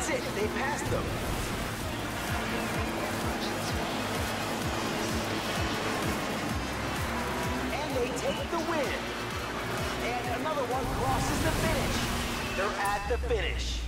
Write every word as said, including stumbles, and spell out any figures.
That's it. They passed them. And they take the win. And another one crosses the finish. They're at the finish.